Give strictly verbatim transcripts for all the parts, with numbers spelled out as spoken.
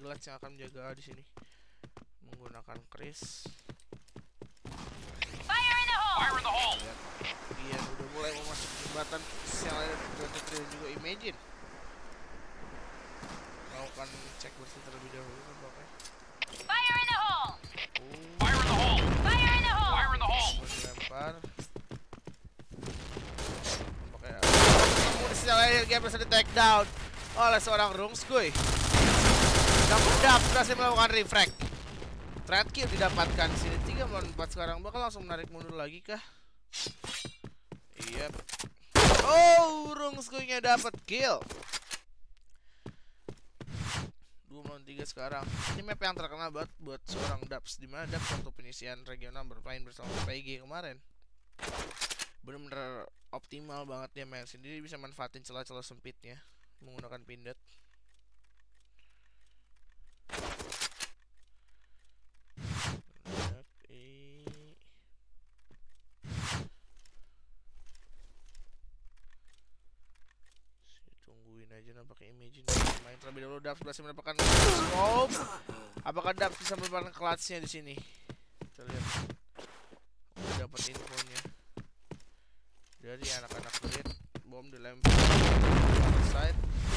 Glats yang akan menjaga di sini menggunakan Chris. Fire in the hole. Fire in the hole. Dia udah mulai memasuki jembatan yang lain dan juga Imagine. Melakukan cek bersih terlebih dahulu tampaknya. Fire in the hole. Oh. Fire in the hole. Fire in the hole. Fire in the hole. Dilempar. Tampaknya amunisi yang lain yang berhasil di take down oleh seorang Rungskuy. Namun Dap berhasil melakukan refract. Threat kill didapatkan sini tiga melawan empat sekarang. Bakal langsung menarik mundur lagi kah? Iya. Yep. Oh, Rungskuy-nya dapat kill. dua melawan tiga sekarang. Ini map yang terkenal banget buat seorang Daps, dimana Daps waktu penyisian regional bermain bersama P G kemarin. Bener-bener optimal banget dia main sendiri, bisa manfaatin celah-celah sempitnya menggunakan pindad. Nampaknya Imagine main terlebih dahulu. Daps berhasil mendapatkan scope. Apakah Daps bisa mendapatkan clutch-nya di sini? Kita lihat. Udah dapat infonya dari anak-anak lead. Bom dilempar side.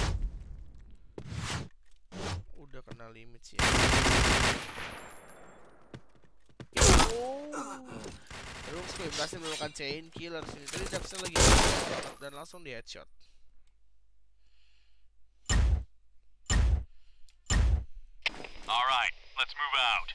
Udah kena limit sih. Oh. Rungskuy berhasil melakukan chain killer sini. Tadi Dapsnya lagi dan langsung di headshot. Alright, let's move out.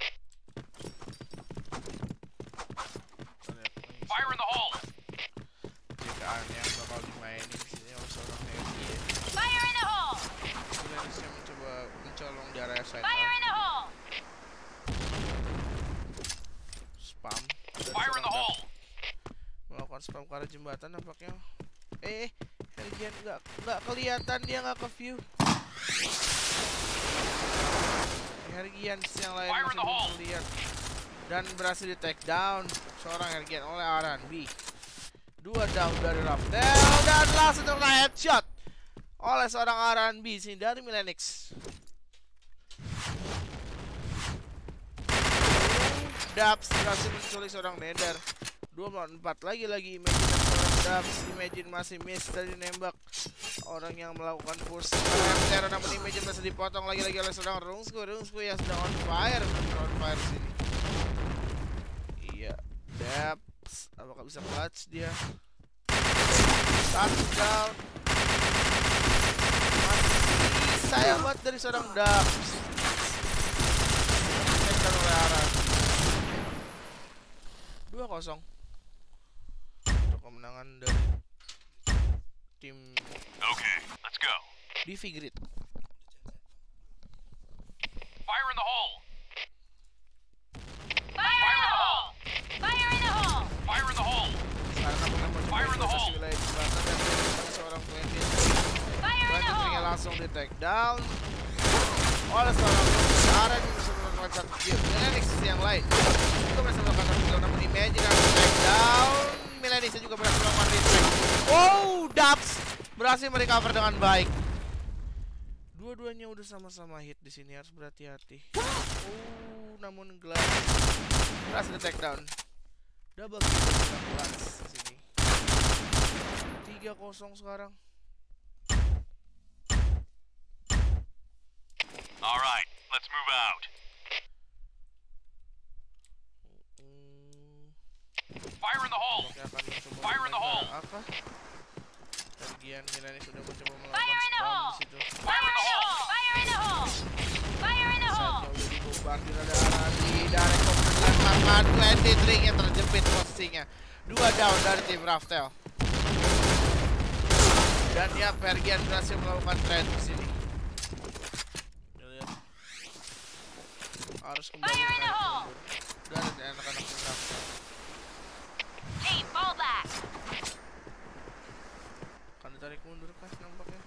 Fire in the hole. Jagaan yang bakal dimainin di sini oleh seorang Heavy ya. Fire in the hole. Milenis yang mencoba mencolong di area side. Fire in the hole. Spam. Fire in the hole. Melakukan spam ke arah jembatan nampaknya. Eh, Helgian nggak nggak kelihatan, dia nggak ke view. Hergian yang lain masih belum lihat dan berhasil di take down seorang Hergian oleh R and B. Dua down dari Raftel dan langsung terkena headshot oleh seorang R and B sini dari Milenix. Daps berhasil menculik seorang Nether. Dua melawan empat lagi-lagi Imagine dan seorang Daps. Imagine masih miss dari nembak orang yang melakukan push Terra, namun Imagine masih dipotong lagi-lagi oleh seorang Rungskuy. Rungskuy yang sedang on fire, on fire sini. Iya, Daps, apakah bisa clutch dia? Satu down. Masih sayang banget dari seorang Daps. Ditekan oleh Aran. dua kosong untuk kemenangan dari tim. Okay, let's go. D V Grid. Fire in the hole. Fire in the hole. Fire in the hole. Fire in the hole. Fire in the hole. Seorang Twenty. Fire in the hole. Langsung di take down oleh seorang Aren yang bisa melakukan satu kill. Milenix yang lain juga berhasil melakukan satu kill, namun Imagine yang take down. Milenix juga berhasil melakukan retake. Oh, Daps berhasil merecover dengan baik. Dua-duanya udah sama-sama hit di sini, harus berhati-hati. Oh, namun Glats berhasil di take down. Double kill dengan Glats di sini. tiga kosong sekarang. Alright, let's move out. Fire in the hole. Fire in the hole. Apa? Bagian Milenix sudah mencoba melakukan Fire in the spam hole. di situ. Fire in the hole. Fire in the hole. Fire in the hole. Saatnya udah dibombardir ada Aradi dari Komputer Marman dua puluh tiga yang terjepit posisinya. Dua down dari tim Raftel. Dan ya Pergian berhasil melakukan trade di sini. Lihat. Harus kembali ke dan ada anak-anak tim Raftel. Team, fall back. Akan ditarik mundur kah nampaknya?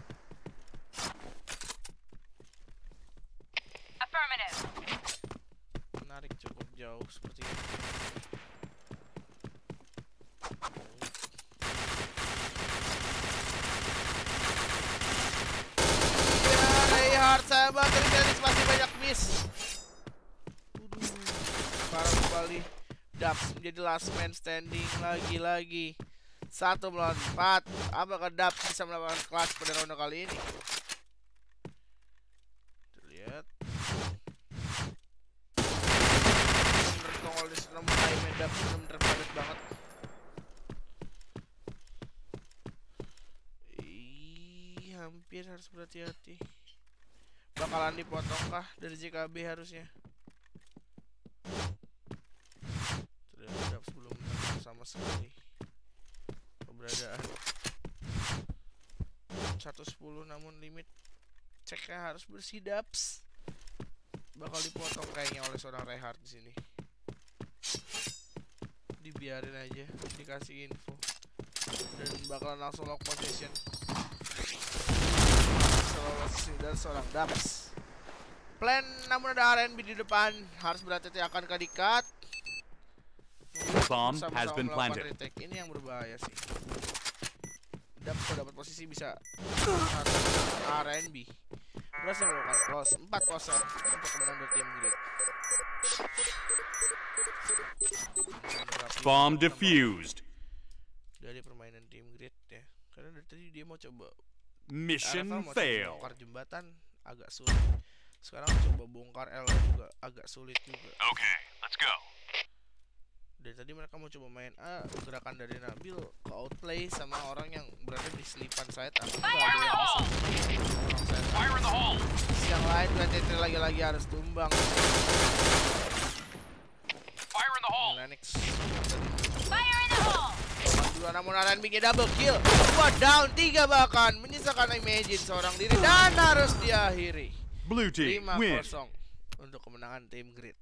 Affirmative. Menarik cukup jauh seperti ini. Ya, Ray Harsa saya banget dari Milanix masih banyak miss. Parah kembali. Dubs menjadi last man standing lagi-lagi. Satu melawan empat. Apakah Dubs bisa melakukan kelas pada ronde kali ini? Kita lihat. Bener tongol di sana mulai main Dubs bener-bener padat banget. Ih, hampir harus berhati-hati. Bakalan dipotong kah dari J K B harusnya? Terhadap sebelum sama sekali keberadaan seratus sepuluh, namun limit ceknya harus bersih. Dubs bakal dipotong kayaknya oleh seorang Reinhardt di sini. Dibiarin aja, dikasih info dan bakalan langsung lock position. Dan seorang Dubs plan, namun ada R N B di depan, harus berhati-hati akan ke dikat. Bomb has been planted. Retake. Ini yang berbahaya sih. Dubs kalau dapat posisi bisa R N B. Berhasil melakukan close empat kosong untuk kemenangan dari tim Grid. Bomb defused. Dari permainan tim Grid ya. Karena dari tadi dia mau coba Mission mau fail. Coba bongkar jembatan agak sulit. Sekarang coba bongkar L juga agak sulit juga. Okay, let's go. Dari tadi mereka mau coba main A, gerakan dari Nabil ke outplay sama orang yang berada di selipan side atau enggak ada yang bisa orang side. Fire in the hole. Yang lain dua T T lagi-lagi harus tumbang. Fire in the hole. Milanix. Fire in the hole. Dua, namun R N B-nya double kill. Dua down, tiga bahkan menyisakan Imagine seorang diri dan harus diakhiri. Blue team lima win. kosong untuk kemenangan tim Grid.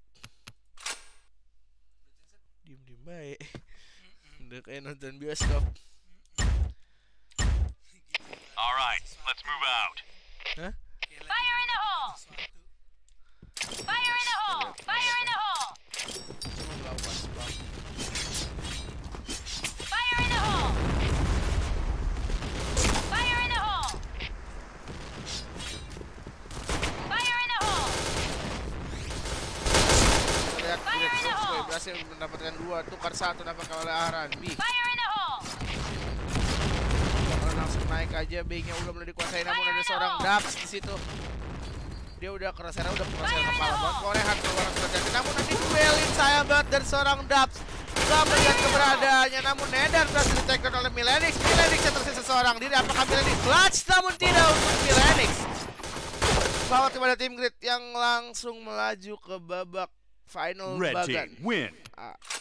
Diem-diem baik. Udah kayak nonton bioskop. Alright, let's move out. Hah? Fire in the hole. Fire in the hole. Fire in the hole. Cuma melakukan spam. Fire in the hole. Fire in the hole. Fire in the hole. Lihat Grid Roxboy berhasil mendapatkan dua, tukar satu dapatkan oleh R N B. Fire in the hole. Bakalan langsung naik aja, B-nya udah mulai dikuasai, namun ada seorang Dubs di situ. Dia udah kerasera, udah kerasera kepala buat Reinhardt keluar sudah jadi. Namun nanti duelin saya banget dari seorang Dubs. Gak melihat keberadaannya, namun Nether berhasil di-take down oleh Milanix. Milanix yang tersisa seorang diri. Apakah Milanix clutch? Namun tidak untuk Milanix. Selamat kepada tim Grid yang langsung melaju ke babak final Red bagan. team win. Ah.